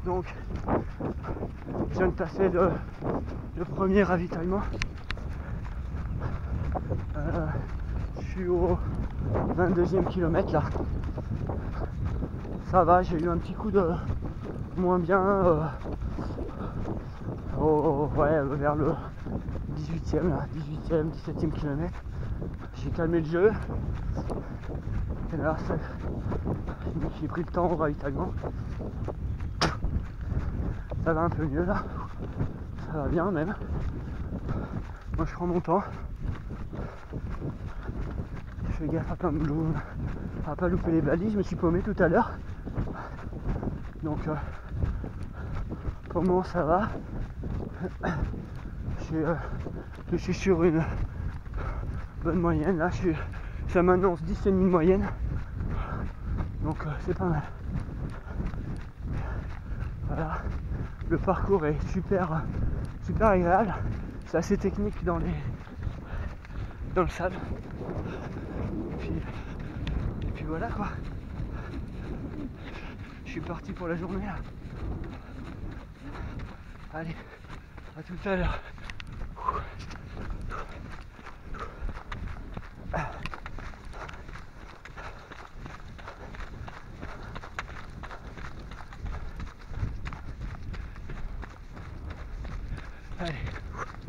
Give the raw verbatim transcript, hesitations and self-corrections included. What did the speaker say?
Donc je viens de passer le, le premier ravitaillement. Euh, je suis au vingt-deuxième kilomètre là. Ça va, j'ai eu un petit coup de moins bien euh, au, ouais, vers le dix-huitième, là, dix-huitième, dix-septième kilomètre. J'ai calmé le jeu. Et là, ça, j'ai pris le temps au ravitaillement. Ça va un peu mieux là. Ça va bien même. Moi je prends mon temps. Je fais gaffe à pas, me lou- à pas louper les balises. Je me suis paumé tout à l'heure. Donc euh, pour le moment ça va. Je suis, euh, je suis sur une bonne moyenne. Là je suis, ça m'annonce dix et demi de moyenne. Donc euh, c'est pas mal. Voilà. Le parcours est super super agréable. C'est assez technique dans les dans le sable. Et puis, et puis voilà quoi. Je suis parti pour la journée là. Allez, à tout à l'heure. Allez.